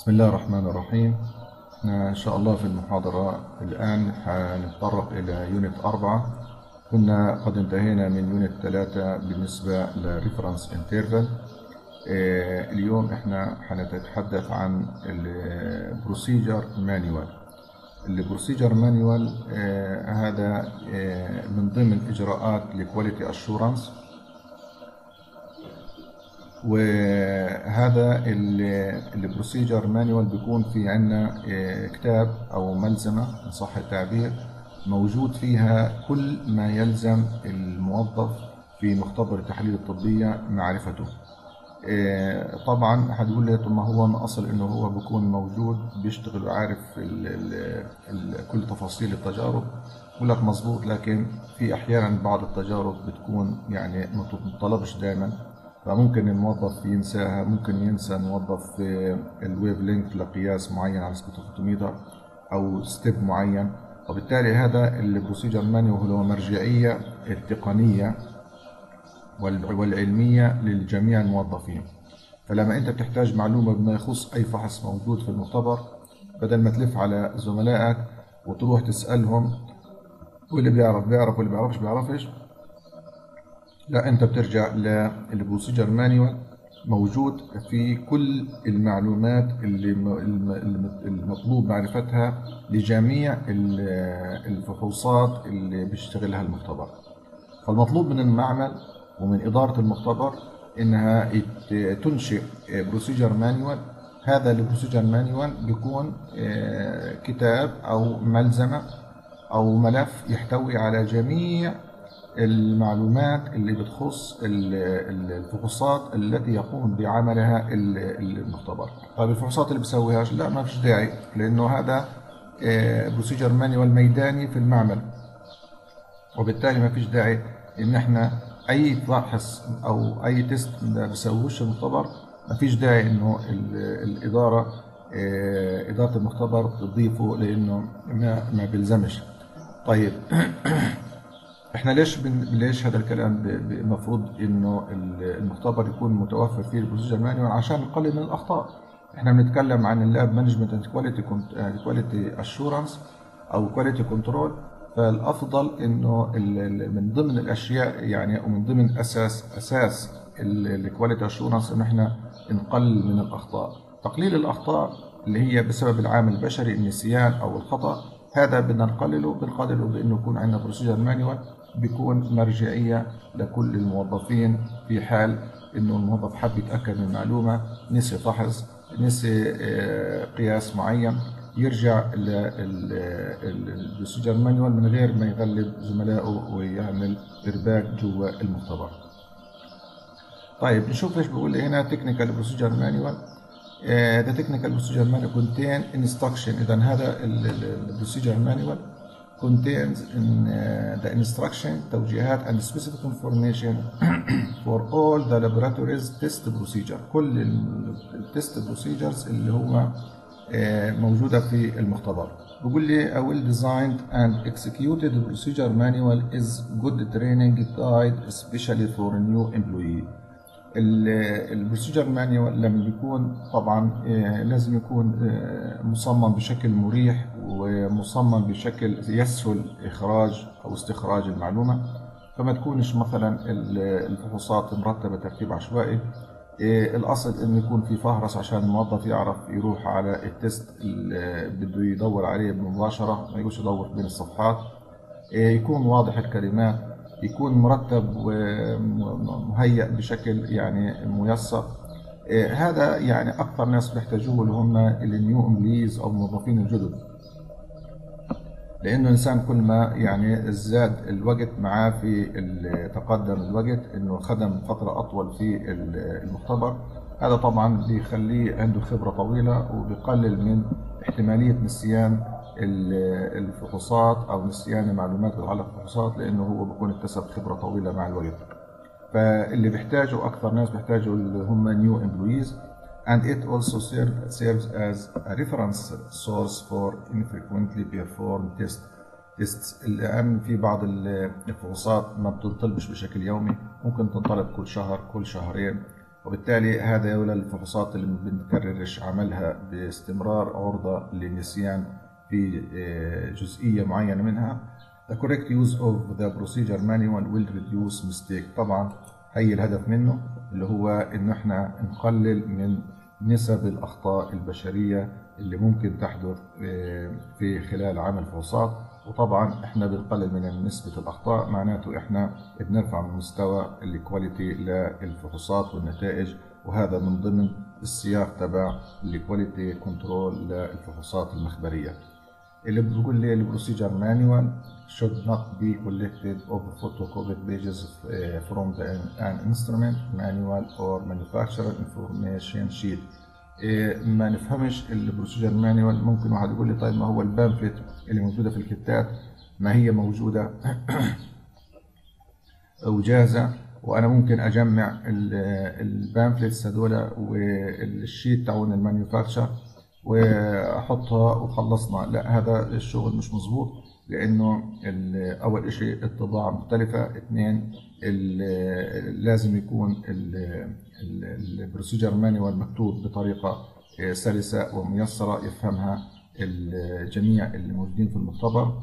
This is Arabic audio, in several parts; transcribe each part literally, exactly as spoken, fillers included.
بسم الله الرحمن الرحيم. إحنا إن شاء الله في المحاضرة الآن هنتطرق إلى يونت أربعة. كنا قد انتهينا من يونت ثلاثة بالنسبة لريفرنس انترفال. اليوم إحنا هنتحدث عن البروسيجر مانيوال. البروسيجر مانيوال هذا آه، من ضمن إجراءات الكواليتي أشورنس، وهذا البروسيجر مانيوال بيكون في عنا كتاب او ملزمه ان صح التعبير، موجود فيها كل ما يلزم الموظف في مختبر التحاليل الطبيه معرفته. طبعا هتقول لي طب ما هو من اصل انه هو بيكون موجود بيشتغل وعارف ال ال ال كل تفاصيل التجارب. بقول لك مظبوط، لكن في احيانا بعض التجارب بتكون يعني ما تطلبش دائما، فممكن الموظف ينساها. ممكن ينسى الموظف الويف لينك لقياس معين على سبكترومتر او ستيب معين، وبالتالي هذا البروسيجر مانيوال هو مرجعيه التقنيه والعلميه لجميع الموظفين. فلما انت بتحتاج معلومه بما يخص اي فحص موجود في المختبر، بدل ما تلف على زملائك وتروح تسالهم واللي بيعرف بيعرف واللي بيعرفش بيعرفش، لا، انت بترجع للبروسيجر مانيوال موجود في كل المعلومات اللي المطلوب معرفتها لجميع الفحوصات اللي بيشتغلها المختبر. فالمطلوب من المعمل ومن إدارة المختبر إنها تنشئ بروسيجر مانيوال. هذا البروسيجر مانيوال بيكون كتاب أو ملزمة أو ملف يحتوي على جميع المعلومات اللي بتخص الفحوصات التي يقوم بعملها المختبر. طيب الفحوصات اللي بيسويهاش لا، ما فيش داعي، لأنه هذا بروسيجر مانيوال ميداني في المعمل، وبالتالي ما فيش داعي ان احنا اي فحص او اي تيست ما بيسويهوش المختبر، ما فيش داعي انه الاداره اداره المختبر تضيفه، لانه ما ما بيلزمش. طيب احنا ليش بن... ليش هذا الكلام المفروض انه المختبر يكون متوفر فيه البروسيجر مانيوال؟ عشان نقلل من الاخطاء. احنا بنتكلم عن اللاب مانجمنت اند كواليتي كواليتي اشورنس او كواليتي كنترول. فالافضل انه من ضمن الاشياء يعني او من ضمن اساس اساس الكواليتي اشورنس ان احنا نقلل من الاخطاء. تقليل الاخطاء اللي هي بسبب العامل البشري، النسيان او الخطا، هذا بدنا نقلله بنقلله بانه يكون عندنا بروسيجر مانيوال بيكون مرجعيه لكل الموظفين. في حال انه الموظف حب يتاكد من معلومه، نسي فحص، نسي قياس معين، يرجع للبروسيجر مانيوال من غير ما يغلب زملائه ويعمل ارباك جوا المختبر. طيب نشوف ايش بيقول لي هنا. تكنيكال بروسيجر مانيوال. The technical procedure manual contain instruction. إذا هذا البروسيجر manual contains in uh, the instruction توجيهات and specific information for all the laboratories test procedure. كل التست procedures اللي هو موجودة في المختبر. بيقول لي a well designed and executed procedure manual is good training guide especially for new employee. البروسيجر مانيوال لما بيكون طبعا لازم يكون مصمم بشكل مريح ومصمم بشكل يسهل اخراج او استخراج المعلومه، فما تكونش مثلا الفحوصات مرتبه ترتيب عشوائي. الاصل انه يكون في فهرس عشان الموظف يعرف يروح على التست اللي بده يدور عليه مباشره، ما يقولش يدور بين الصفحات. يكون واضح الكلمات، يكون مرتب ومهيأ بشكل يعني ميسر. هذا يعني أكثر ناس بيحتاجوه اللي هم النيو امبليز أو الموظفين الجدد، لأنه الإنسان كل ما يعني زاد الوقت معاه في تقدم الوقت إنه خدم فترة أطول في المختبر، هذا طبعا بيخليه عنده خبرة طويلة وبيقلل من احتمالية نسيان الفحوصات أو نسيان المعلومات تتعلق بالفحوصات، لأنه هو بيكون اكتسب خبرة طويلة مع الوقت. فاللي بيحتاجوا أكثر ناس بيحتاجوا اللي هم new employees, and it also serve, serves as a reference source for infrequently performed tests. tests لأن في بعض الفحوصات ما بتنطلبش بشكل يومي، ممكن تنطلب كل شهر كل شهرين، وبالتالي هذا يولى الفحوصات اللي ما بنكررش عملها باستمرار عرضة للنسيان في جزئية معينة منها. The correct use of the procedure manual will reduce mistake. طبعا هي الهدف منه اللي هو إنه إحنا نقلل من نسب الأخطاء البشرية اللي ممكن تحدث في خلال عمل الفحوصات. وطبعا إحنا بنقلل من نسبة الأخطاء، معناته إحنا بنرفع من مستوى الكواليتي للفحوصات والنتائج، وهذا من ضمن السياق تبع الكواليتي كنترول للفحوصات المخبرية. اللي بيقول لي البروسيجر مانيوال should not be collected of photocopied pages from the, an instrument manual or manufacturer information sheet. ما نفهمش البروسيجر مانيوال. ممكن واحد يقول لي طيب ما هو البامفلت اللي موجوده في الكتات ما هي موجوده وجاهزه، وانا ممكن اجمع البامفلتس هذول والشيت تاعون المانيفاكتشر واحطها وخلصنا. لا، هذا الشغل مش مظبوط، لانه اول شيء الطباعه مختلفه، اثنين لازم يكون البروسيجر مانيوال مكتوب بطريقه سلسه وميسره يفهمها الجميع اللي موجودين في المختبر،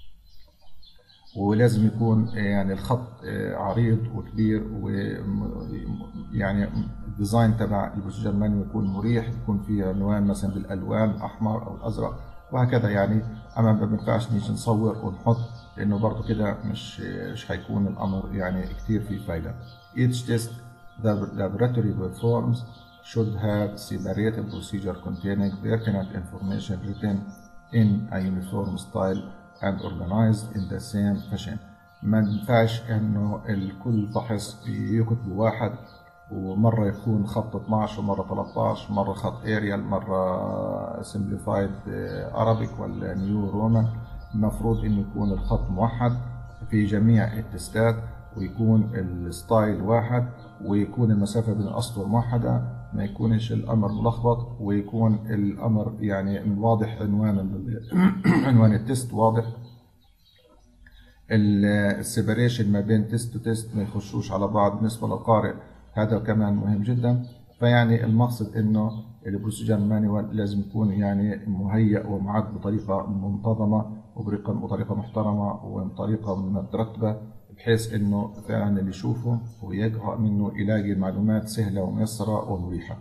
ولازم يكون يعني الخط عريض وكبير، ويعني الديزاين تبع البروسيجر مانيوال يكون مريح، يكون فيه عنوان مثلا بالالوان الاحمر او الازرق وهكذا يعني. اما ما بينفعش نيجي نصور ونحط، لانه برضه كده مش مش هيكون الامر يعني كتير فيه فايده. Each test the laboratory performs should have separated procedure containing pertinent information written in a uniform style and organized in the same fashion. ما ينفعش انه الكل فحص يكتب واحد، ومره يكون خط اثناشر ومره ثلاثة عشر، مره خط اريال، مره سمبليفايد ارابيك ولا نيو رومان. المفروض انه يكون الخط موحد في جميع التستات، ويكون الستايل واحد، ويكون المسافه بين الاسطر موحده، ما يكونش الامر ملخبط، ويكون الامر يعني واضح، عنوان عنوان التست واضح، السيبريشن ما بين تيست وتيست ما يخشوش على بعض بالنسبه للقارئ، هذا كمان مهم جدا. فيعني المقصد انه البروسيجر مانيوال لازم يكون يعني مهيأ ومعد بطريقه منتظمه وبطريقه محترمه وبطريقه مترتبه، بحيث انه فعلا اللي يشوفه ويقرأ منه يلاقي معلومات سهله وميسره ومريحه.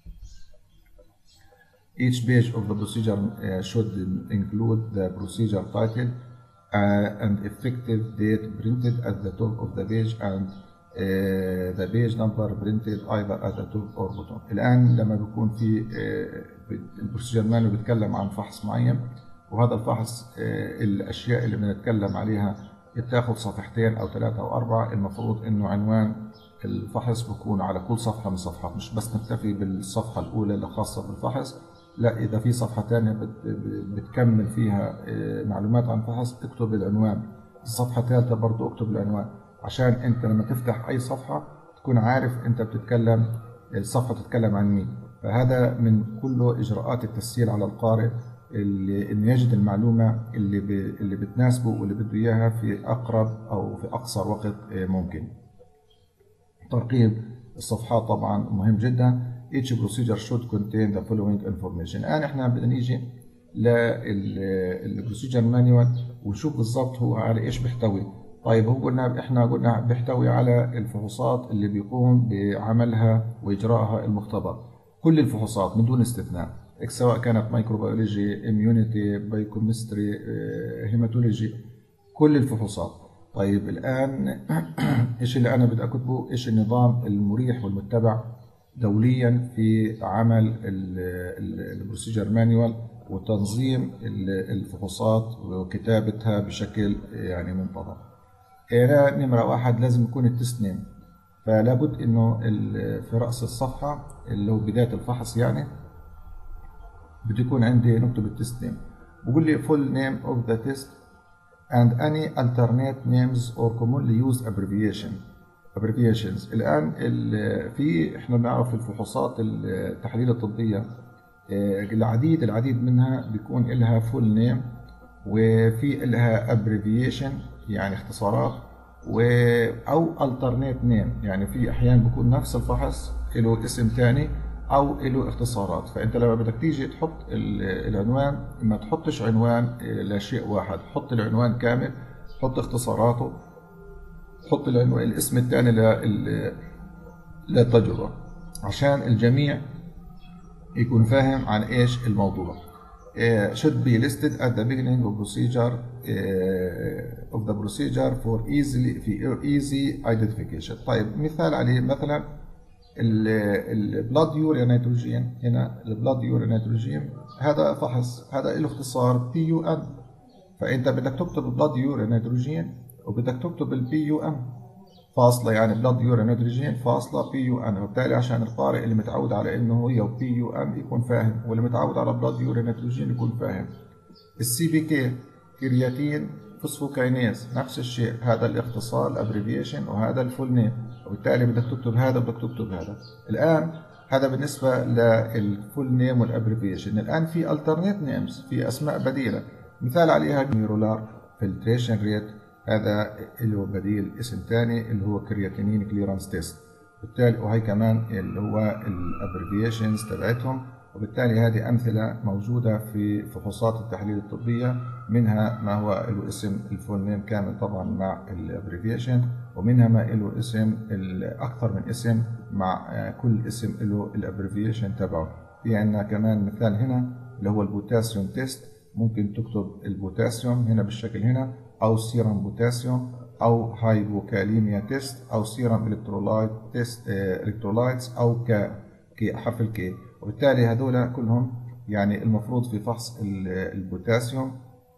Each page of the procedure uh, should include the procedure title uh, and effective date printed at the top of the page and uh, the page number printed either at the top or bottom. الآن لما بيكون في uh, البروسيجر مانيوال بيتكلم عن فحص معين، وهذا الفحص uh, الأشياء اللي بنتكلم عليها بتاخد صفحتين أو ثلاثة أو أربعة، المفروض إنه عنوان الفحص بيكون على كل صفحة من الصفحات، مش بس نكتفي بالصفحة الأولى اللي خاصة بالفحص، لا، إذا في صفحة تانية بتكمل فيها معلومات عن الفحص اكتب العنوان، الصفحة الثالثة برضو اكتب العنوان، عشان أنت لما تفتح أي صفحة تكون عارف أنت بتتكلم الصفحة تتكلم عن مين. فهذا من كله إجراءات التسهيل على القارئ اللي إنه يجد المعلومة اللي اللي بتناسبه واللي بده إياها في أقرب أو في أقصر وقت ممكن. ترقيم الصفحات طبعا مهم جدا. Each procedure should contain the following information. الآن إحنا بدنا نيجي للبروسيجر مانيوال ونشوف بالضبط هو على إيش بيحتوي. طيب هو قلنا إحنا قلنا بيحتوي على الفحوصات اللي بيقوم بعملها وإجراءها المختبر، كل الفحوصات من دون استثناء، سواء كانت مايكروبيولوجي، اميونيتي، بايوكيمستري، هيماتولوجي، كل الفحوصات. طيب الآن إيش اللي أنا بدي أكتبه؟ إيش النظام المريح والمتبع دوليا في عمل البروسيجر مانيوال وتنظيم الفحوصات وكتابتها بشكل يعني منتظم. هنا نمرة واحد لازم يكون التست نيم، فلا بد انه في رأس الصفحة اللي هو بداية الفحص يعني بده يكون عندي نكتب التست نيم. بقول لي full name of the test and any alternate names or commonly used abbreviation abbreviations. الآن في احنا بنعرف الفحوصات التحاليل الطبية العديد العديد منها بيكون لها فول نيم وفي لها abbreviation يعني اختصارات، و او alternate name يعني في احيان بيكون نفس الفحص له اسم تاني أو له اختصارات. فأنت لما بدك تيجي تحط العنوان ما تحطش عنوان لشيء واحد، حط العنوان كامل، حط اختصاراته، حط العنوان الاسم الثاني للتجربة عشان الجميع يكون فاهم عن ايش الموضوع. Uh, should be listed at the beginning of procedure uh, of the procedure for easily في easy identification. طيب مثال عليه مثلا البلاد يوريا نيتروجين. هنا البلاد يوريا نيتروجين هذا فحص، هذا له اختصار بي يو ان، فانت بدك تكتب بلاد يوريا نيتروجين وبدك تكتب البي يو ان فاصلة، يعني بلاد يوريا نيتروجين فاصلة بي يو ان، وبالتالي عشان القارئ اللي متعود على انه هي بي يو ان يكون فاهم، واللي متعود على بلاد يوريا نيتروجين يكون فاهم. السي بي كي كرياتين فوسفوكاينيز نفس الشيء، هذا الاختصار الابريفيشن وهذا الفول نيم، وبالتالي بدك تكتب هذا بدك تكتب هذا. الان هذا بالنسبه للفول نيم والابريفيشن. الان في الترنيت نيمز، في اسماء بديله، مثال عليها نيرولار فلتريشن ريت، هذا اللي هو بديل اسم ثاني اللي هو كرياتينين كليرانس تيست، بالتالي وهي كمان اللي هو الابريفيشنز تبعتهم، وبالتالي هذه امثله موجوده في فحوصات التحليل الطبيه، منها ما هو له اسم الفول نيم كامل طبعا مع الابريفيشن، ومنها ما له اسم اكثر من اسم مع كل اسم له الابريفيشن تبعه. في عندنا كمان مثال هنا اللي هو البوتاسيوم تيست، ممكن تكتب البوتاسيوم هنا بالشكل هنا، أو سيرم بوتاسيوم، أو هايبوكاليميا تيست، أو سيرم إلكترولايت تيست إلكترولايتس، أو ك حرف الكي. وبالتالي هذول كلهم يعني المفروض في فحص البوتاسيوم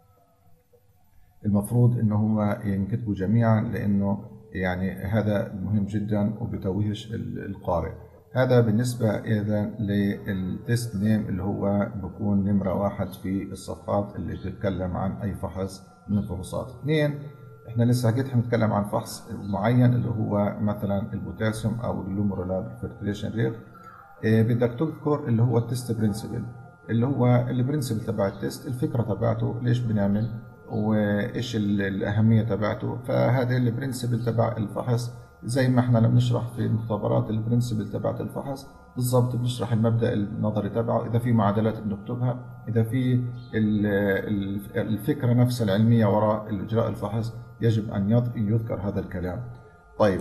المفروض إنه هو ينكتبوا جميعا، لأنه يعني هذا مهم جدا وبتوهش القارئ. هذا بالنسبة إذا للتست نيم اللي هو بكون نمرة واحد في الصفحات اللي بتتكلم عن أي فحص من الفحوصات. اثنين، احنا لسه حكيت هنتكلم عن فحص معين اللي هو مثلا البوتاسيوم او اللومورولار فلتريشن ريت. اه بدك تذكر اللي هو التست برنسبل، اللي هو البرنسبل تبع التست، الفكره تبعته ليش بنعمل وايش الاهميه تبعته. فهذا البرنسبل تبع الفحص زي ما احنا لما بنشرح في المختبرات البرنسبل تبعت الفحص بالضبط، بنشرح المبدا النظري تبعه، اذا في معادلات بنكتبها، اذا في الفكره نفسها العلميه وراء اجراء الفحص يجب ان يذكر هذا الكلام. طيب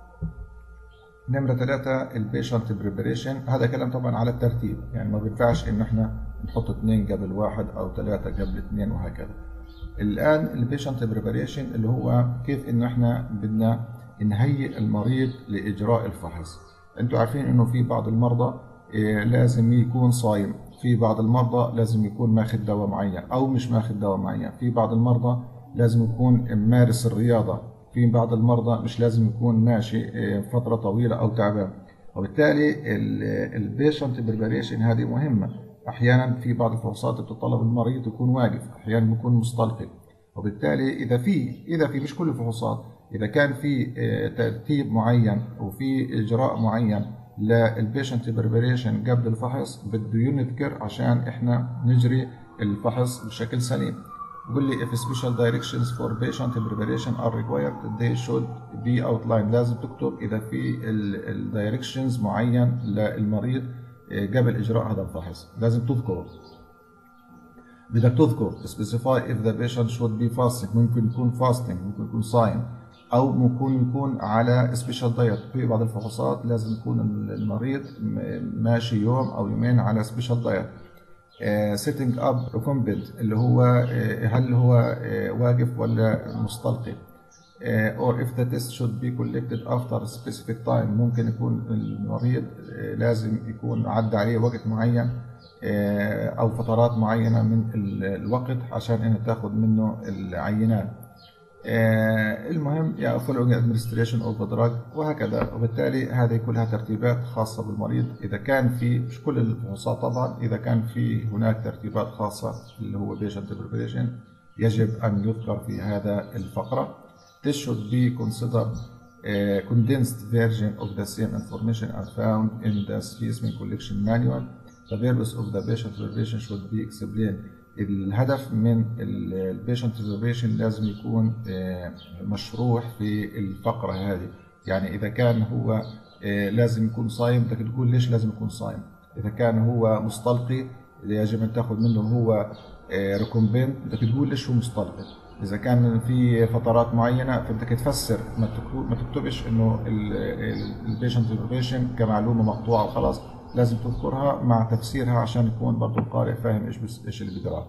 نمره ثلاثة البيشنت بريبريشن، هذا كلام طبعا على الترتيب، يعني ما بينفعش ان احنا نحط اثنين قبل واحد او ثلاثه قبل اثنين وهكذا. الان البيشنت بريبريشن اللي هو كيف انه احنا بدنا نهيئ المريض لاجراء الفحص. انتوا عارفين انه في بعض المرضى لازم يكون صايم، في بعض المرضى لازم يكون ماخذ دواء معين او مش ماخذ دواء معين، في بعض المرضى لازم يكون مارس الرياضه، في بعض المرضى مش لازم يكون ماشي فتره طويله او تعبان. وبالتالي البيشنت بريبريشن هذه مهمه. احيانا في بعض الفحوصات بتطلب المريض يكون واقف، احيانا بيكون مستلقي، وبالتالي اذا في اذا في مش كل الفحوصات، إذا كان في ترتيب معين وفي إجراء معين للبيشنت بريبريشن قبل الفحص بده ينذكر عشان إحنا نجري الفحص بشكل سليم. بقول لي if special directions for patient preparation are required they should be outlined، لازم تكتب إذا في الدايركشنز معين للمريض قبل إجراء هذا الفحص لازم تذكره. بدك تذكر specify if the patient should be fasting، ممكن يكون fasting، ممكن يكون صايم، أو ممكن يكون على special diet. في بعض الفحوصات لازم يكون المريض ماشي يوم أو يومين على special diet. uh, setting up recumbent اللي هو uh, هل هو uh, واقف ولا مستلقي. uh, or if the test should be collected after specific time، ممكن يكون المريض uh, لازم يكون عدى عليه وقت معين أو فترات معينة من الوقت عشان إنك تاخد منه العينات. المهم يا following administration of the drug وهكذا. وبالتالي هذه كلها ترتيبات خاصة بالمريض. إذا كان في مش كل الفحوصات طبعا، إذا كان في هناك ترتيبات خاصة اللي هو patient preparation يجب أن يذكر في هذا الفقرة. This should be considered a condensed version of the same information are found in the specimen collection manual. The purpose of the patient preparation should be explained. الهدف من البيشنت بريبريشن لازم يكون مشروح في الفقرة هذه. يعني إذا كان هو لازم يكون صايم. بدك تقول ليش لازم يكون صايم. اذا كان هو مستلقي يجب ان تاخذ منه هو ريكومبنت، بدك تقول ليش هو مستلقي. اذا كان في فترات معينه فبدك تفسر، ما ما تكتبش انه البيشنت انفورميشن كمعلومه مقطوعه وخلاص، لازم تذكرها مع تفسيرها عشان يكون برضه القارئ فاهم ايش ايش اللي بيقراه.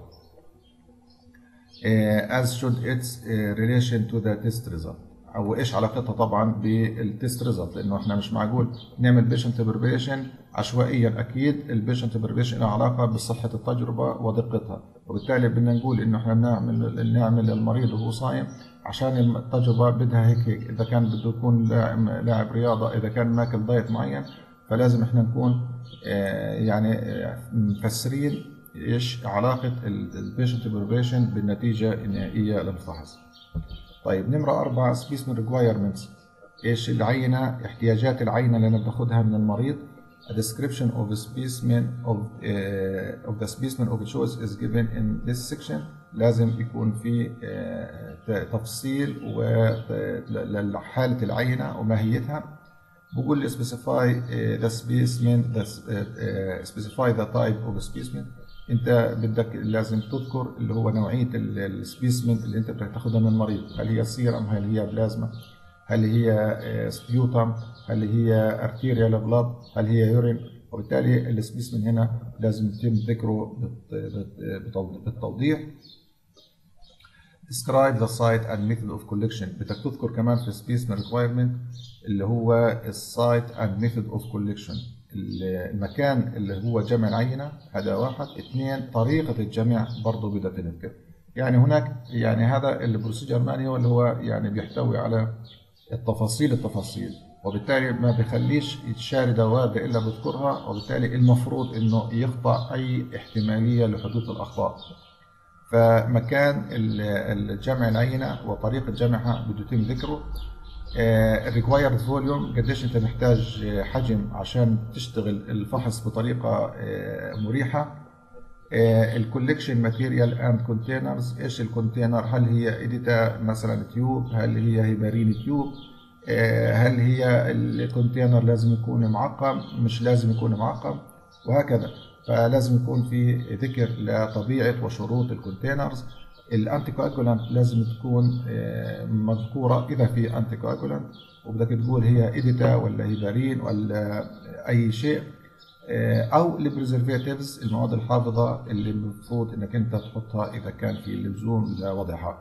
as should its relation to the test result، او ايش علاقتها طبعا بالتست ريزلت، لانه احنا مش معقول نعمل بيشنت بريبريشن عشوائيا. اكيد البيشنت بريبريشن له علاقه بصحه التجربه ودقتها، وبالتالي بدنا نقول انه احنا بنعمل نعمل للمريض وهو صايم عشان التجربه بدها هيك هيك. اذا كان بده يكون لاعب رياضه، اذا كان ماكل دايت معين، فلازم احنا نكون يعني مفسرين ايش علاقه البيشنت بريبريشن بالنتيجه النهائيه للفحص. طيب نمرة أربعة specimen requirements. إيش العينة، احتياجات العينة اللي أنا باخدها من المريض. A description of the specimen of uh, of the specimen of choice is given in this section. لازم يكون في uh, تفصيل لحالة العينة وماهيتها. بقول لي specify uh, the specimen the, uh, specify the type of the specimen. انت بدك لازم تذكر اللي هو نوعيه السبيسمن اللي انت بدك تاخدها من المريض. هل هي سيرم، هل هي بلازما، هل هي سبيوتم، هل هي ارتيريال بلاد، هل هي يورين. وبالتالي السبيسمن هنا لازم يتم ذكره بالتوضيح. describe the site and method of collection. بدك تذكر كمان في specimen requirement اللي هو السايت and method of collection، المكان اللي هو جمع العينة، هذا واحد. اثنين، طريقة الجمع برضه بدها تنذكر. يعني هناك يعني هذا البروسيجر مانيوال اللي هو يعني بيحتوي على التفاصيل التفاصيل وبالتالي ما بيخليش الشاردة واردة إلا بذكرها، وبالتالي المفروض إنه يخضع أي احتمالية لحدوث الأخطاء. فمكان الجمع العينة وطريقة جمعها بده يتم ذكره. الريكوايرد فوليوم، قديش انت محتاج حجم عشان تشتغل الفحص بطريقه مريحه. الكولكشن ماتيريال اند كونتينرز، ايش الكونتينر، هل هي اديتا مثلا تيوب، هل هي هيبارين تيوب، هل هي الكونتينر لازم يكون معقم، مش لازم يكون معقم، وهكذا. فلازم يكون في ذكر لطبيعه وشروط الكونتينرز. الانتي كواجولانت لازم تكون مذكوره اذا في انتي كواجولانت، وبدك تقول هي اديتا ولا هيبارين ولا اي شيء، او البريزرفاتيفز المواد الحافظه اللي المفروض انك انت تحطها اذا كان في لزوم لوضعها.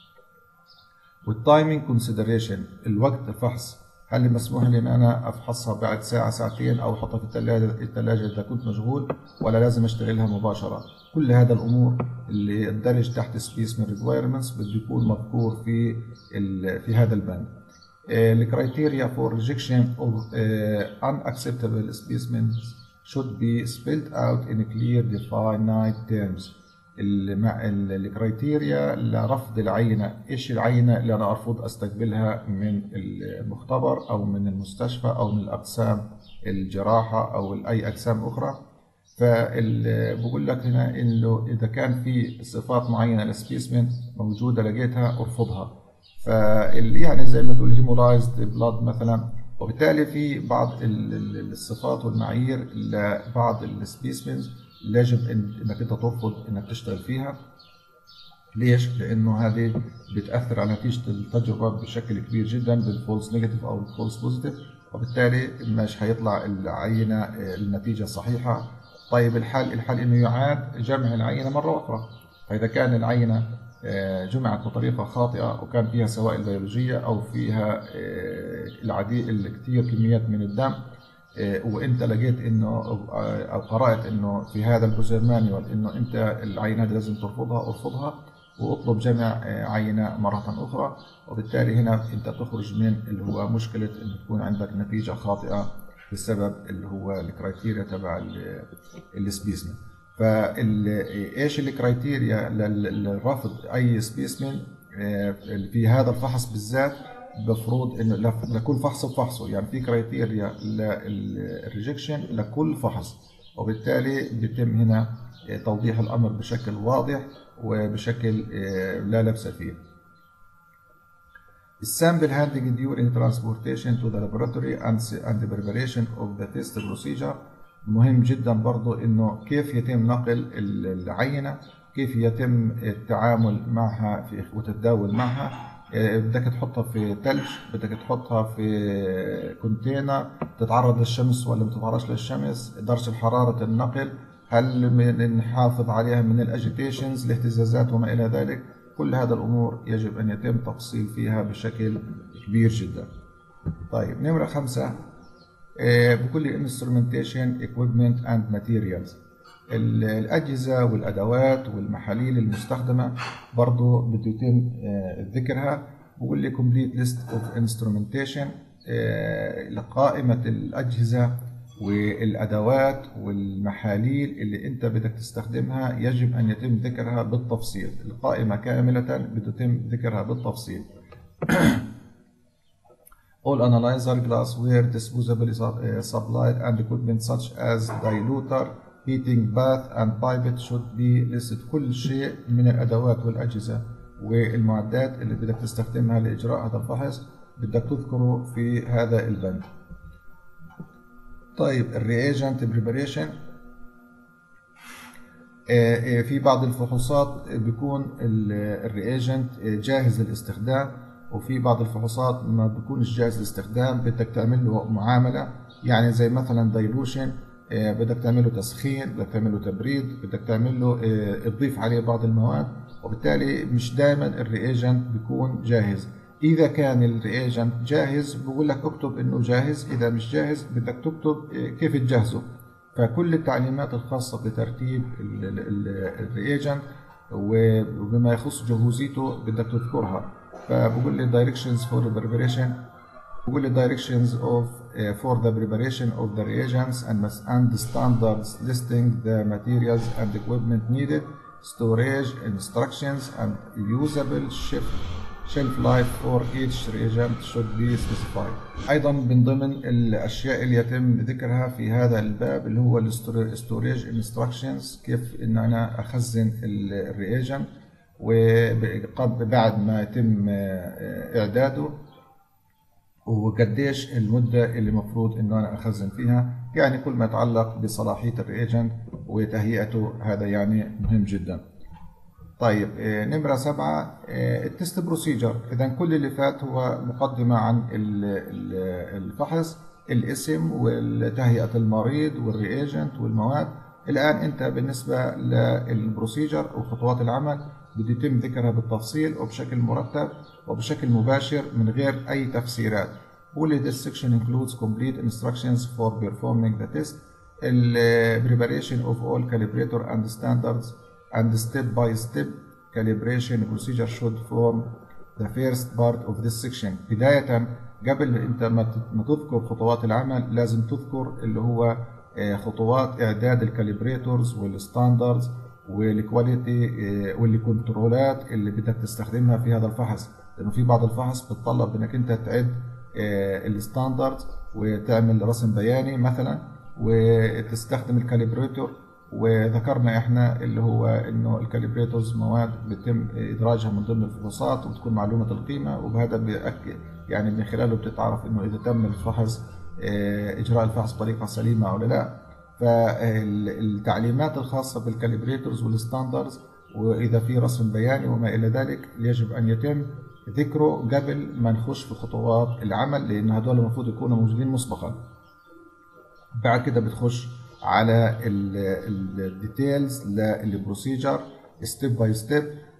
والتايمينج كونسيدريشن، الوقت الفحص، هل مسموح لي ان انا افحصها بعد ساعه ساعتين او احطها في الثلاجه الثلاجه اذا كنت مشغول، ولا لازم اشتغلها مباشره. كل هذا الامور اللي تندرج تحت سبيسمن ريكوايرمنتس بده يكون مذكور في في هذا البند. الكرايتيريا فور ريجكشن اوف unacceptable specimens should be spelled out in clear defined terms. الكرايتيريا لرفض العينة، ايش العينة اللي انا ارفض استقبلها من المختبر او من المستشفى او من الاقسام الجراحة او اي اقسام اخرى. فبقول لك هنا انه اذا كان في صفات معينة للسبيسمن موجودة لقيتها ارفضها. ف يعني زي ما تقول هيمولايزد بلاد مثلا، وبالتالي في بعض الصفات والمعايير لبعض السبيسمنز يجب انك انت ترفض انك تشتغل فيها. ليش؟ لانه هذه بتاثر على نتيجه التجربه بشكل كبير جدا بالفولس نيجاتيف او الفولس بوزيتيف، وبالتالي مش هيطلع العينه النتيجه صحيحه. طيب الحل الحل انه يعاد جمع العينه مره اخرى. فاذا كان العينه جمعت بطريقه خاطئه وكان فيها سوائل بيولوجيه او فيها العديد الكثير كميات من الدم، وانت لقيت انه او قرات انه في هذا البروسيجر مانيوال انه انت العينه دي لازم ترفضها، ارفضها واطلب جمع عينه مره اخرى. وبالتالي هنا انت تخرج من اللي هو مشكله انه تكون عندك نتيجه خاطئه بسبب اللي هو الكرايتيريا تبع السبيسمن. فايش الكرايتيريا للرفض اي سبيسمن في هذا الفحص بالذات؟ بفروض انه لكل فحص وفحصه، يعني في كرايتيريا للريجكشن لكل فحص، وبالتالي بيتم هنا توضيح الامر بشكل واضح وبشكل لا لبس فيه. السامبل handling during transportation to the laboratory and and the preparation of the test procedure. مهم جدا برضو انه كيف يتم نقل العينة، كيف يتم التعامل معها في وتتداول معها. بدك تحطها في ثلج، بدك تحطها في كونتينر، تتعرض للشمس ولا ما تتعرضش للشمس، درجة حرارة النقل، هل من نحافظ عليها من الاجيتيشنز الاهتزازات وما الى ذلك. كل هذا الامور يجب ان يتم تفصيل فيها بشكل كبير جدا. طيب نمرة خمسة، بكل instrumentation equipment and materials. الأجهزة والأدوات والمحاليل المستخدمة برضو بده يتم ذكرها. بقول لي complete list of instrumentation، لقائمة الأجهزة والأدوات والمحاليل اللي أنت بدك تستخدمها يجب أن يتم ذكرها بالتفصيل. القائمة كاملة بده يتم ذكرها بالتفصيل. All analyzer, glassware, disposable supplied and equipment such as diluter, heating bath and pipette should be listed. كل شيء من الأدوات والأجهزة والمعدات اللي بدك تستخدمها لإجراء هذا الفحص بدك تذكره في هذا البند. طيب الرياجنت بريباريشن، في بعض الفحوصات بيكون الرياجنت جاهز للاستخدام، وفي بعض الفحوصات ما بيكونش جاهز للاستخدام، بدك تعمل له معاملة. يعني زي مثلا دايلوشن بدك تعمل له تسخين، بدك تعمل له تبريد، بدك تعمل له تضيف عليه بعض المواد، وبالتالي مش دائما الرياجنت بيكون جاهز. إذا كان الرياجنت جاهز بقول لك اكتب إنه جاهز، إذا مش جاهز بدك تكتب كيف تجهزه. فكل التعليمات الخاصة بترتيب الرياجنت وبما يخص جهوزيته بدك تذكرها. فبقول لي directions for the preparation، بقول لي directions of uh, for the preparation of the reagents and and standards listing the materials and equipment needed, storage instructions and usable shelf shelf life for each reagent should be specified. أيضا من ضمن الأشياء اللي يتم ذكرها في هذا الباب اللي هو storage instructions، كيف إن أنا أخزن الرياجنت وبعد ما يتم إعداده، وقديش المدة اللي المفروض إنه أنا أخزن فيها. يعني كل ما يتعلق بصلاحية الرياجنت وتهيئته هذا يعني مهم جدا. طيب نمرة سبعة التست بروسيجر. إذا كل اللي فات هو مقدمة عن الفحص، الاسم وتهيئة المريض والرياجنت والمواد. الآن أنت بالنسبة للبروسيجر وخطوات العمل بده يتم ذكرها بالتفصيل وبشكل مرتب وبشكل مباشر من غير أي تفسيرات. Only this section includes complete instructions for performing the test, the preparation of all calibrator and standards, and step by step calibration procedure should form the first part of this section. بداية قبل أنت ما تذكر خطوات العمل لازم تذكر اللي هو خطوات إعداد الكاليبريتورز والستاندردز والكواليتي والكنترولات اللي بدك تستخدمها في هذا الفحص. لأنه في بعض الفحص بتطلب إنك أنت تعد الستاندردز وتعمل رسم بياني مثلا وتستخدم الكاليبريتور. وذكرنا احنا اللي هو انه الكاليبريتورز مواد بيتم ادراجها من ضمن الفحوصات وبتكون معلومه القيمه، وبهذا بيأكد يعني من خلاله بتتعرف انه اذا تم الفحص اجراء الفحص بطريقه سليمه او لا. فالتعليمات الخاصه بالكاليبريتورز والستاندردز واذا في رسم بياني وما الى ذلك يجب ان يتم ذكره قبل ما نخش في خطوات العمل، لان هذول المفروض يكونوا موجودين مسبقا. بعد كده بتخش على الديتيلز للبروسيجر ستيب باي ستيب،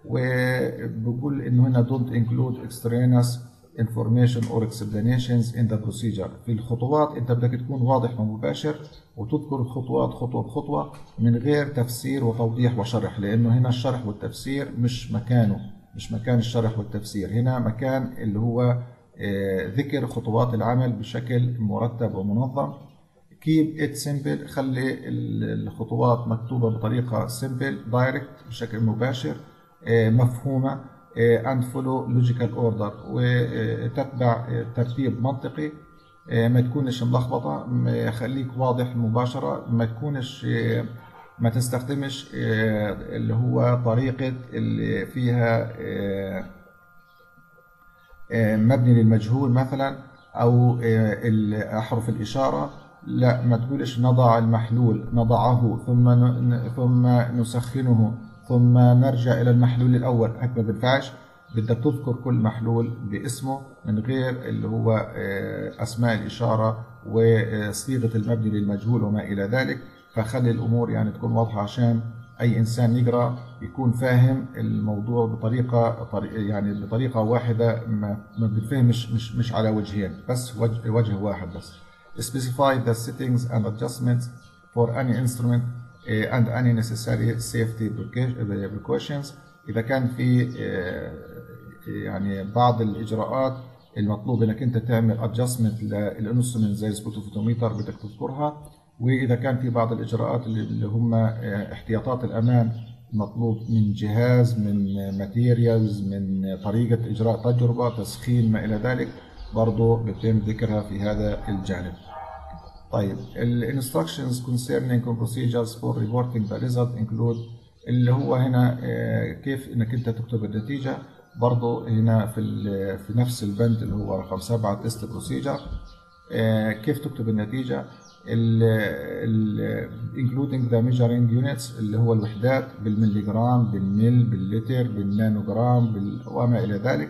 وبقول انه هنا don't include extraneous information or explanations in the procedure. في الخطوات انت بدك تكون واضح ومباشر وتذكر الخطوات خطوه بخطوه من غير تفسير وتوضيح وشرح، لانه هنا الشرح والتفسير مش مكانه، مش مكان الشرح والتفسير. هنا مكان اللي هو ذكر خطوات العمل بشكل مرتب ومنظم. keep it simple، خلي الخطوات مكتوبة بطريقة simple direct بشكل مباشر مفهومة and follow logical order، وتتبع ترتيب منطقي، ما تكونش ملخبطة، خليك واضح مباشرة، ما تكونش ما تستخدمش اللي هو طريقة اللي فيها مبني للمجهول مثلا، أو أحرف الإشارة، لا ما تقولش نضع المحلول، نضعه ثم ثم نسخنه ثم نرجع إلى المحلول الأول، هيك ما بينفعش. بدك تذكر كل محلول باسمه من غير اللي هو أسماء الإشارة وصيغة المبني للمجهول وما إلى ذلك. فخلي الأمور يعني تكون واضحة عشان أي إنسان يقرأ يكون فاهم الموضوع بطريقة يعني بطريقة واحدة، ما ما بتفهمش مش مش على وجهين بس، وجه, وجه واحد بس. Specify the settings and adjustments for any instrument and any necessary safety precautions. إذا كان في يعني بعض الإجراءات المطلوب إنك أنت تعمل adjustment للإنسترومنت زي السبوتوفوتوميتر بدك تذكرها. وإذا كان في بعض الإجراءات اللي هم احتياطات الأمان مطلوب من جهاز، من ماتيريالز، من طريقة إجراء تجربة، تسخين، ما إلى ذلك، برضو بيتم ذكرها في هذا الجانب. طيب ال instructions concerning procedures for reporting the result include اللي هو هنا كيف إنك أنت تكتب النتيجة. برضو هنا في في نفس البند اللي هو رقم سبعة test procedure كيف تكتب النتيجة. ال ال including the measuring units اللي هو الوحدات بالمليغرام، بالميل، باللتر، بالنانوغرام، بال وما إلى ذلك.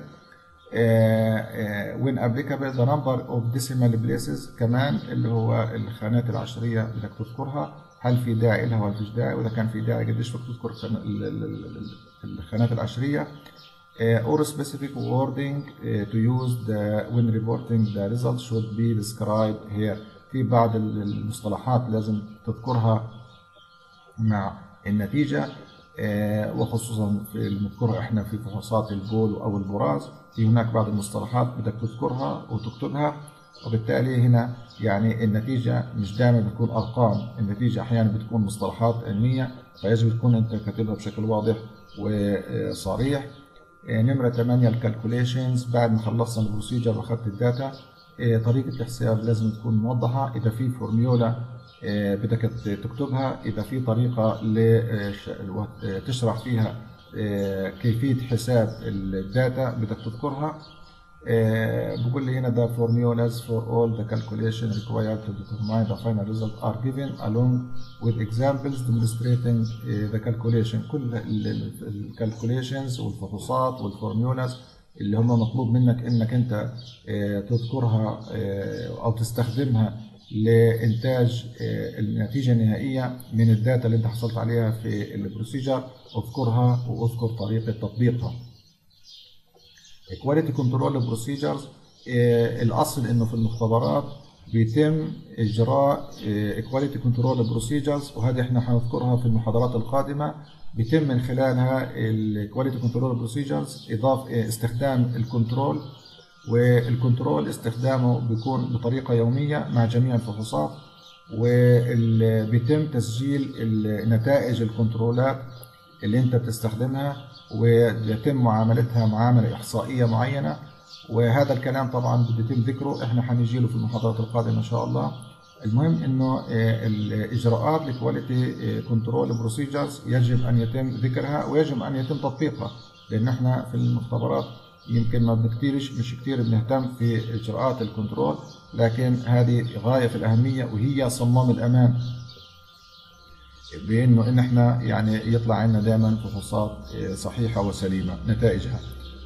when applicable the number of decimal places كمان اللي هو الخانات العشرية بدك تذكرها، هل في داعي لها ولا فيش داعي، وإذا كان في داعي قديش بدك تذكر الخانات العشرية. or specific wording to use the when reporting the results should be described here. في بعض المصطلحات لازم تذكرها مع النتيجة، وخصوصا في المذكرة احنا في فحوصات البول أو البراز، في هناك بعض المصطلحات بدك تذكرها وتكتبها. وبالتالي هنا يعني النتيجة مش دائما بتكون أرقام، النتيجة أحيانا بتكون مصطلحات علمية، فيجب تكون أنت كاتبها بشكل واضح وصريح. نمرة ثمانية الكالكوليشنز. بعد ما خلصنا البروسيجر واخدت الداتا، طريقة الحساب لازم تكون موضحة. إذا في فورميولا بدك تكتبها، إذا في طريقة تشرح فيها كيفية حساب الداتا بدك تذكرها. بقول لي هنا the formulas for all the calculation required to determine the final result are given along with examples demonstrating the calculation. كل الكالكوليشنز والفحوصات والفورميولاز اللي هم مطلوب منك انك انت تذكرها او تستخدمها لإنتاج النتيجة النهائية من الداتا اللي انت حصلت عليها في البروسيجر، اذكرها واذكر طريقة تطبيقها. Quality Control Procedures. الأصل إنه في المختبرات بيتم إجراء Quality Control Procedures، وهذه إحنا هنذكرها في المحاضرات القادمة. بيتم من خلالها ال Quality Control Procedures إضافة استخدام الكنترول، والكنترول استخدامه بيكون بطريقة يومية مع جميع الفحوصات، وبيتم تسجيل نتائج الكنترولات اللي انت بتستخدمها ويتم معاملتها معاملة إحصائية معينة. وهذا الكلام طبعا بده يتم ذكره، احنا هنجي له في المحاضرات القادمة ان شاء الله. المهم انه الاجراءات لكواليتي كنترول بروسيجرز يجب ان يتم ذكرها ويجب ان يتم تطبيقها، لان احنا في المختبرات يمكن ما بنكتيرش مش كتير بنهتم في اجراءات الكنترول، لكن هذه غاية في الأهمية وهي صمام الأمان، بانه ان احنا يعني يطلع عندنا دائما فحوصات صحيحه وسليمه نتائجها.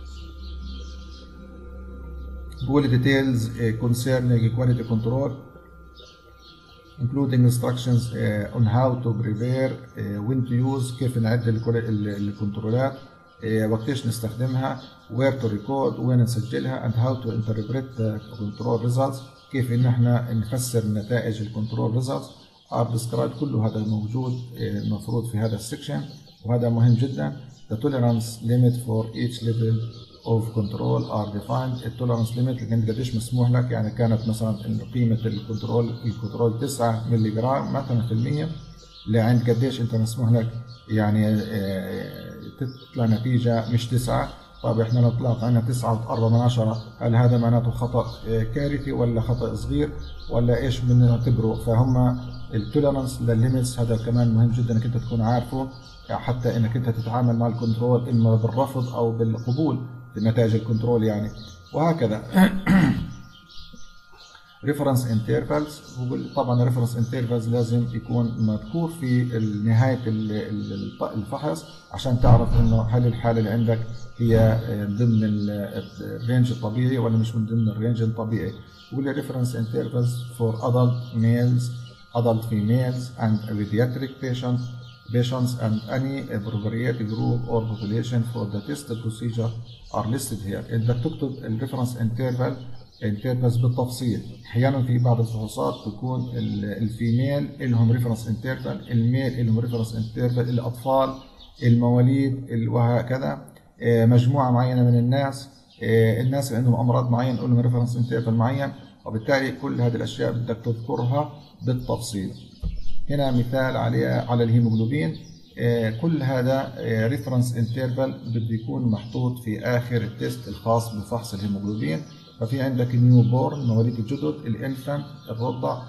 بقول details concerning quality control including instructions on how to prepare when to use، كيف نعد الكنترولات، وقتاش نستخدمها، where to record، وين نسجلها، and how to interpret the control results، كيف ان احنا نفسر نتائج الكنترول results are described. كل هذا موجود المفروض في هذا السكشن، وهذا مهم جدا. The tolerance limit for each level of control are defined. التولرانس ليميت لكن قديش مسموح لك، يعني كانت مثلا قيمة الكنترول الكنترول تسعة مللي جرام مثلا في المية، لعند قديش انت مسموح لك يعني تطلع نتيجة مش تسعة. طب احنا لو طلعت عنا تسعة وتقرب من عشرة، هل هذا معناته خطأ كارثي ولا خطأ صغير ولا ايش بنعتبره؟ فهم التولرانس للليميتس هذا كمان مهم جدا انك انت تكون عارفه، حتى انك انت تتعامل مع الكنترول اما بالرفض او بالقبول في نتائج الكنترول. يعني وهكذا. ريفرنس انترفالز، طبعا الريفرنس انترفالز لازم يكون مذكور في نهايه الفحص عشان تعرف انه هل الحاله اللي عندك هي ضمن الرينج الطبيعي ولا مش من ضمن الرينج الطبيعي. بيقول لي ريفرنس انترفالز فور adult males, adult females and pediatric patients patients and any appropriate group or population for the test procedure are listed here. انت بتكتب الريفرنس انترفال انترفالز بالتفصيل. احيانا في بعض الفحوصات تكون الفيميل لهم ريفرنس انترفال، الميل لهم ريفرنس انترفال، الاطفال، المواليد، وهكذا مجموعه معينه من الناس، الناس اللي عندهم امراض معينه لهم ريفرنس انترفال معين، وبالتالي كل هذه الاشياء بدك تذكرها بالتفصيل. هنا مثال عليها على الهيموجلوبين، كل هذا ريفرنس انترفال بده يكون محطوط في اخر التست الخاص بفحص الهيموجلوبين. ففي عندك النيو بورن، مواليد الجدد، الانفانت، الرضع،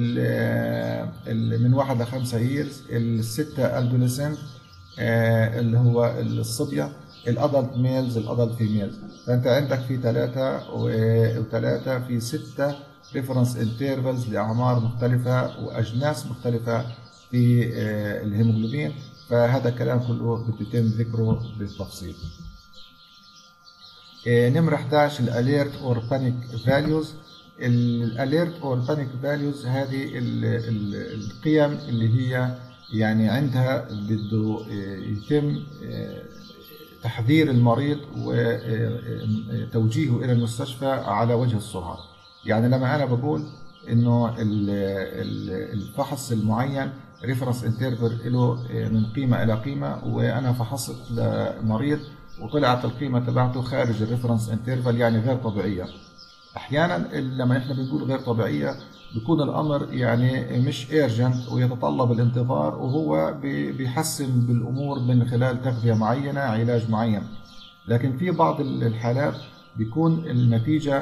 من واحد لخمسة ييرز، الستة ادوليسنت اللي هو الصبية، الادلت ميلز، الادلت فيميلز. فانت عندك في ثلاثة وثلاثة في ستة ريفرنس انترفالز لاعمار مختلفة واجناس مختلفة في الهيموجلوبين. فهذا الكلام كله بيتم ذكره بالتفصيل. نمرة احد عشر الاليرت اور بانيك فاليوز. الاليرت اور بانيك فاليوز هذه القيم اللي هي يعني عندها بده يتم تحذير المريض وتوجيهه الى المستشفى على وجه السرعه. يعني لما انا بقول انه الفحص المعين ريفرنس انترفال له من قيمه الى قيمه، وانا فحصت لمريض وطلعت القيمه تبعته خارج الريفرنس انترفال يعني غير طبيعيه. احيانا لما احنا بنقول غير طبيعيه بيكون الامر يعني مش ايرجنت ويتطلب الانتظار، وهو بيحسن بالامور من خلال تغذيه معينه، علاج معين. لكن في بعض الحالات بيكون النتيجه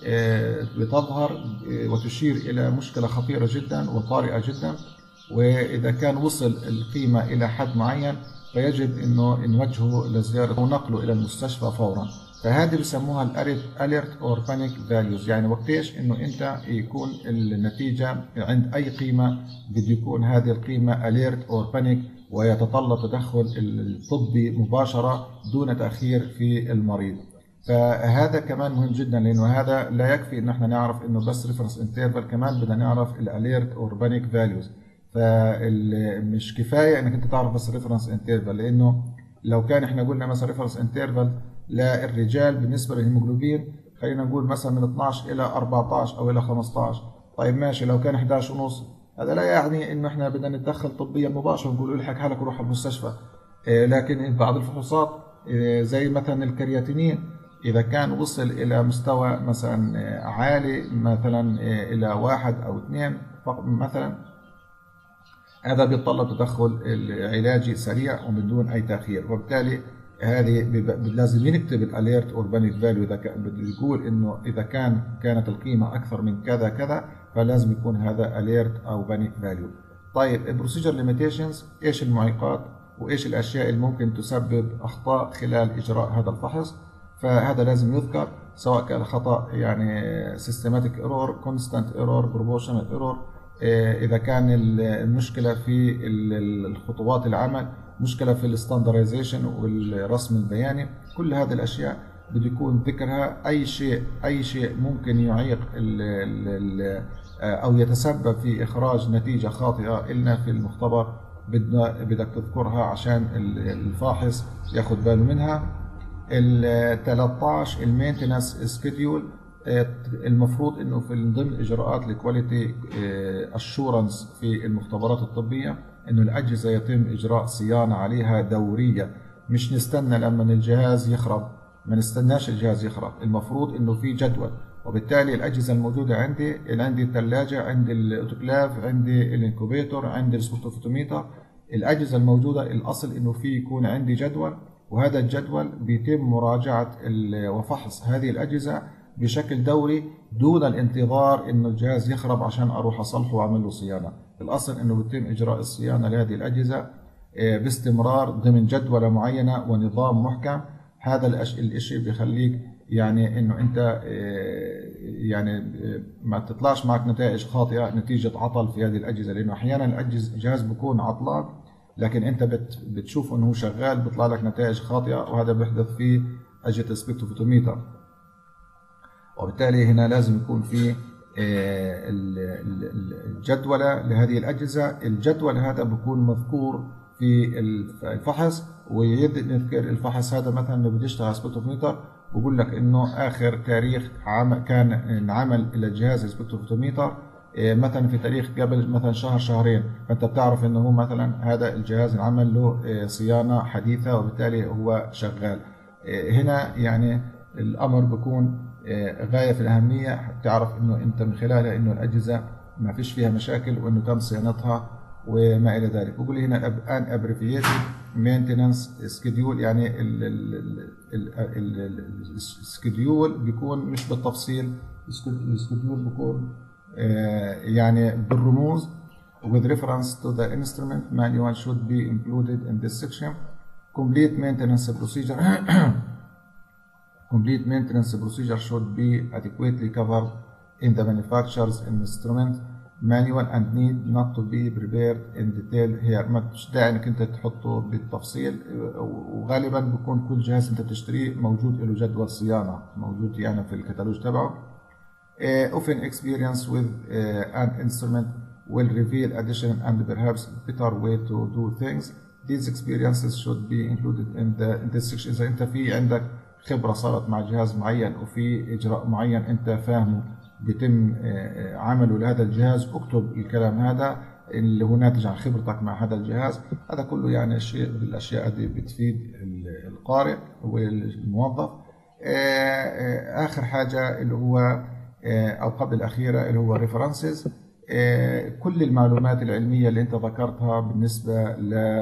بتظهر وتشير الى مشكله خطيره جدا وطارئه جدا، واذا كان وصل القيمه الى حد معين فيجب انه نوجهه لزياره ونقله الى المستشفى فورا. فهذه بسموها الاليرت اور بانيك فاليوز، يعني وقتيش انه انت يكون النتيجه عند اي قيمه بده يكون هذه القيمه اليرت اور بانيك، ويتطلب تدخل الطبي مباشره دون تاخير في المريض. فهذا كمان مهم جدا، لانه هذا لا يكفي ان احنا نعرف انه بس ريفرنس انترفال، كمان بدنا نعرف الاليرت اور بانيك فاليوز. فمش كفايه انك انت تعرف بس ريفرنس انترفال، لانه لو كان احنا قلنا مثلا ريفرنس انترفال للرجال بالنسبه للهيموجلوبين خلينا نقول مثلا من اثناشر الى اربعتاشر او الى خمستاشر، طيب ماشي لو كان احد عشر ونص، هذا لا يعني انه احنا بدنا نتدخل طبيا مباشره ونقول له الحق حالك وروح المستشفى. لكن بعض الفحوصات زي مثلا الكرياتينين اذا كان وصل الى مستوى مثلا عالي مثلا الى واحد او اثنين مثلا، هذا بيتطلب تدخل علاجي سريع ومن دون اي تاخير. وبالتالي هذه لازم يكتب الاليرت اور بانيك فاليو، اذا بيقول انه اذا كان كانت القيمه اكثر من كذا كذا فلازم يكون هذا اليرت او بانيك فاليو. طيب البروسيجر ليميتيشنز، ايش المعيقات وايش الاشياء اللي ممكن تسبب اخطاء خلال اجراء هذا الفحص؟ فهذا لازم يذكر، سواء كان خطا يعني سيستماتيك ايرور، كونستانت ايرور، بروبورشنال ايرور، اذا كان المشكله في الخطوات العمل، مشكله في الستاندرايزيشن والرسم البياني، كل هذه الاشياء بده يكون ذكرها. اي شيء اي شيء ممكن يعيق ال ال او يتسبب في اخراج نتيجه خاطئه لنا في المختبر بدنا بدك تذكرها عشان الفاحص ياخذ باله منها. ال ثلاثة عشر المينتنس سكيدول، المفروض انه في ضمن اجراءات الكواليتي اشورنس في المختبرات الطبيه انه الاجهزه يتم اجراء صيانه عليها دوريه، مش نستنى لما الجهاز يخرب، ما نستناش الجهاز يخرب، المفروض انه في جدول. وبالتالي الاجهزه الموجوده عندي، اللي عندي الثلاجه، عندي الاوتوكلاف، عندي الانكوبيتور، عندي السبوتوفوتوميتر، الاجهزه الموجوده الاصل انه في يكون عندي جدول، وهذا الجدول بيتم مراجعه وفحص هذه الاجهزه بشكل دوري دون الانتظار انه الجهاز يخرب عشان اروح اصلحه واعمل له صيانه. الاصل انه بيتم اجراء الصيانه لهذه الاجهزه باستمرار ضمن جدوله معينه ونظام محكم. هذا الشيء بيخليك يعني انه انت يعني ما تطلعش معك نتائج خاطئه نتيجه عطل في هذه الاجهزه، لانه احيانا الجهاز بيكون عطلان لكن انت بتشوف انه هو شغال بيطلع لك نتائج خاطئه، وهذا بيحدث في اجهزه السبكتروفوتوميتر. وبالتالي هنا لازم يكون في الجدولة لهذه الأجهزة. الجدول هذا بيكون مذكور في الفحص، ويذكر الفحص هذا مثلا اللي بده يشتغل سبكتروفوتوميتر بقول لك انه اخر تاريخ كان انعمل الى جهاز السبكتروفوتوميتر مثلا في تاريخ قبل مثلا شهر شهرين، فانت بتعرف انه هو مثلا هذا الجهاز انعمل له صيانة حديثة وبالتالي هو شغال. هنا يعني الامر بيكون غاية في الأهمية، تعرف إنه أنت من خلالها إنه الأجهزة ما فيش فيها مشاكل وإنه تم صيانتها وما إلى ذلك. بقول هنا an abbreviated maintenance schedule، يعني السكيدول بيكون مش بالتفصيل، السكيدول بيكون يعني بالرموز. with reference to the instrument manual should be included in this section. complete maintenance procedure Complete maintenance procedure should be adequately covered in the manufacturer's instrument manual and need not to be prepared in detail here. ما فيش داعي انك انت تحطه بالتفصيل، وغالبا بيكون كل جهاز انت بتشتريه موجود له جدول صيانه موجود يعني في الكتالوج تبعه. Uh, often experience with uh, an instrument will reveal additional and perhaps better way to do things. These experiences should be included in the in this section. إذا أنت في عندك خبرة صارت مع جهاز معين وفي إجراء معين أنت فاهمه بيتم عمله لهذا الجهاز، اكتب الكلام هذا اللي هو ناتج عن خبرتك مع هذا الجهاز. هذا كله يعني شيء بالأشياء دي بتفيد القارئ والموظف. آخر حاجة اللي هو أو قبل الأخيرة اللي هو ريفرنسز، كل المعلومات العلمية اللي أنت ذكرتها بالنسبة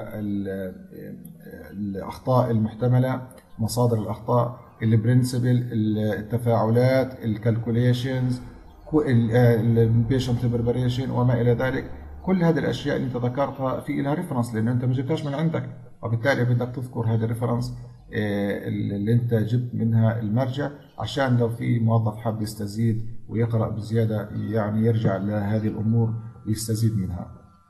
للأخطاء المحتملة، مصادر الأخطاء، البرنسبل، التفاعلات، الكالكوليشنز، البيشنت بريباريشن وما إلى ذلك، كل هذه الأشياء اللي أنت ذكرتها في لها ريفرنس لأن أنت ما جبتهاش من عندك، وبالتالي بدك تذكر هذه الريفرنس اللي أنت جبت منها المرجع عشان لو في موظف حاب يستزيد ويقرأ بزيادة يعني يرجع لهذه الأمور ويستزيد منها.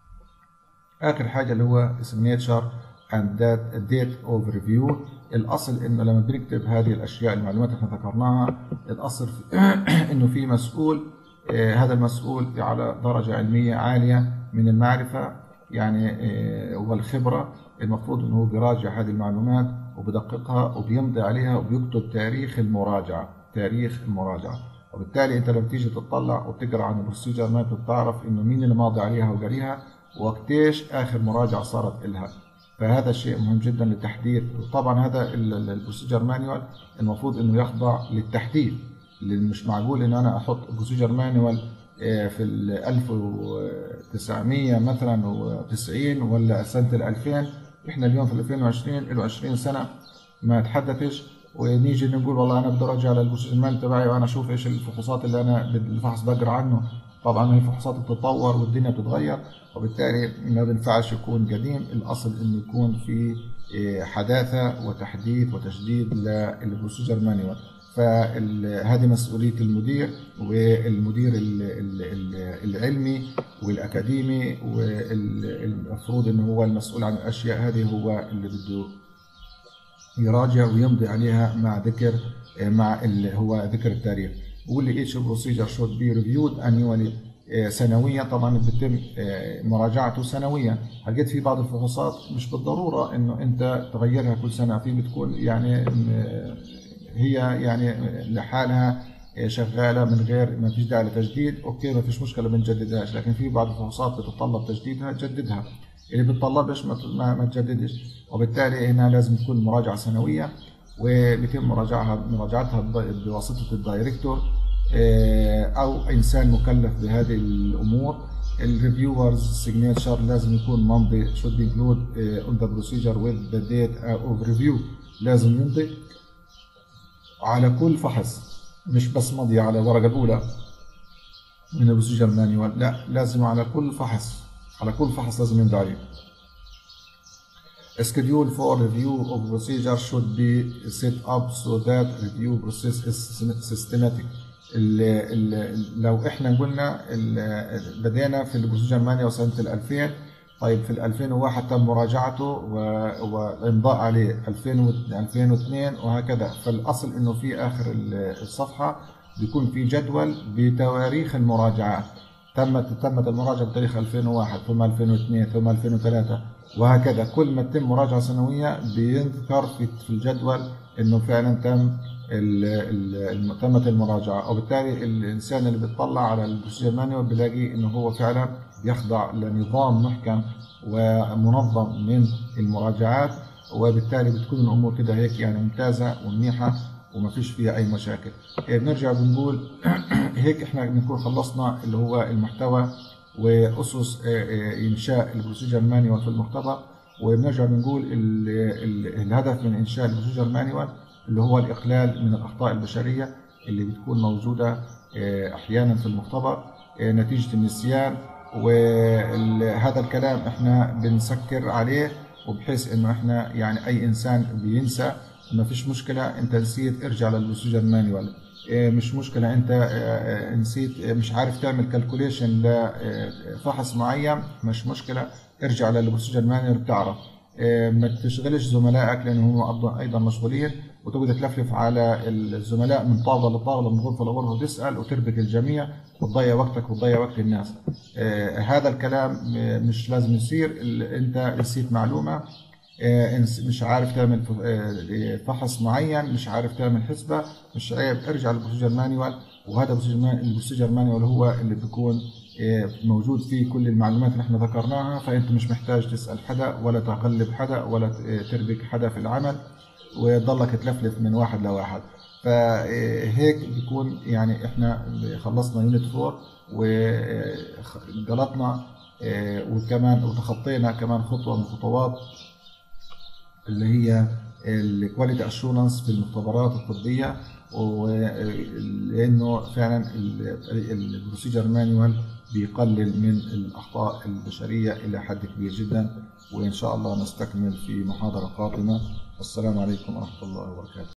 آخر حاجة اللي هو signature and date of review. الأصل إنه لما بنكتب هذه الأشياء المعلومات اللي احنا ذكرناها، الأصل إنه في مسؤول، هذا المسؤول على درجة علمية عالية من المعرفة يعني والخبرة، المفروض إنه هو بيراجع هذه المعلومات وبدققها وبيمضي عليها وبيكتب تاريخ المراجعة تاريخ المراجعة. وبالتالي أنت لما تيجي تطلع وتقرأ عن البروسيجر ما بتعرف إنه مين اللي ماضي عليها وقاريها وقتيش آخر مراجعة صارت إلها. فهذا شيء مهم جدا للتحديث. طبعا هذا البروسيجر مانيوال المفروض انه يخضع للتحديث، لان مش معقول ان انا احط بروسيجر مانيوال في ال ألف وتسعمية مثلا وتسعين ولا سنه ال ألفين، احنا اليوم في ألفين وعشرين له عشرين سنه ما تحدثش، ونيجي نقول والله انا بدي ارجع للبروسيجر مانيوال تبعي وانا اشوف ايش الفحوصات اللي انا بالفحص بقرا عنه. طبعا الفحوصات بتتطور والدنيا بتتغير، وبالتالي ما بينفعش يكون قديم، الاصل انه يكون في حداثه وتحديث وتجديد للبروسيجر مانيوال. فهذه مسؤوليه المدير، والمدير العلمي والاكاديمي والمفروض انه هو المسؤول عن الاشياء هذه، هو اللي بده يراجع ويمضي عليها مع ذكر مع اللي هو ذكر التاريخ. بقول لي each procedure should be reviewed annually، سنويا. طبعا بتم مراجعته سنويا. لقيت في بعض الفحوصات مش بالضروره انه انت تغيرها كل سنه، في بتكون يعني هي يعني لحالها شغاله من غير ما فيش داعي لتجديد، اوكي ما فيش مشكله ما نجددهاش، لكن في بعض الفحوصات بتتطلب تجديدها جددها، اللي بتطلبش ما, ما تجددش. وبالتالي هنا لازم تكون مراجعه سنويه، وبيتم مراجعها مراجعتها بواسطه الدايركتور او انسان مكلف بهذه الامور. الريفيورز سيجنتشر لازم يكون ممضي should include on the procedure with the date of review، لازم يمضي على كل فحص، مش بس مضي على الورقه الاولى من البروسيجر مانيوال، لا لازم على كل فحص على كل فحص لازم يمضي عليه. schedule for review of procedure should be set up so that review process is systematic. ال ال لو احنا قلنا بدينا في البروسيجر مانيوال سنة الألفين، طيب في الألفين وواحد تم مراجعته والإمضاء عليه ألفين واثنين وهكذا، فالأصل إنه في آخر الصفحة بيكون في جدول بتواريخ المراجعات. تمت تمت المراجعة بتاريخ ألفين وواحد ثم ألفين واثنين ثم ألفين وثلاثة وهكذا. كل ما تتم مراجعة سنوية بيذكر في الجدول إنه فعلا تم تمت المراجعة، وبالتالي الإنسان اللي بيطلع على البروسيجر مانيوال بيلاقي إنه هو فعلا يخضع لنظام محكم ومنظم من المراجعات، وبالتالي بتكون الأمور كده هيك يعني ممتازة ومنيحة وما فيش فيها أي مشاكل. بنرجع بنقول هيك إحنا بنكون خلصنا اللي هو المحتوى وأسس إنشاء البروسيجر مانيوال في المختبر. وبنرجع بنقول الهدف من إنشاء البروسيجر مانيوال اللي هو الإقلال من الأخطاء البشرية اللي بتكون موجودة أحيانا في المختبر نتيجة النسيان. وهذا الكلام إحنا بنسكر عليه، وبحيث إنه إحنا يعني أي إنسان بينسى ما فيش مشكلة، أنت نسيت ارجع للبروسيجر مانيوال، مش مشكلة أنت نسيت مش عارف تعمل كالكوليشن لفحص معين، مش مشكلة ارجع للبروسيجر مانيوال بتعرف. ما تشغلش زملائك لأنهم أيضا مشغولين، وتقعد تلفلف على الزملاء من طاولة لطاولة من غرفة لغرفة وتسأل وتربك الجميع وتضيع وقتك وتضيع وقت الناس. آه هذا الكلام مش لازم يصير. انت نسيت معلومة، آه مش عارف تعمل فحص معين، مش عارف تعمل حسبة، مش عيب ارجع للبروسيجر مانيوال. وهذا البروسيجر مانيوال هو اللي بيكون آه موجود فيه كل المعلومات اللي احنا ذكرناها، فانت مش محتاج تسأل حدا ولا تغلب حدا ولا تربك حدا في العمل ويضلك تلفلف من واحد لواحد. فهيك بيكون يعني احنا خلصنا يونت فور وغلطنا وكمان وتخطينا كمان خطوة من الخطوات اللي هي الكواليتي اشورنس في المختبرات الطبية، ولانه فعلا البروسيجر مانيوال بيقلل من الاخطاء البشرية الى حد كبير جدا. وان شاء الله نستكمل في محاضرة قادمة. السلام عليكم ورحمة الله وبركاته.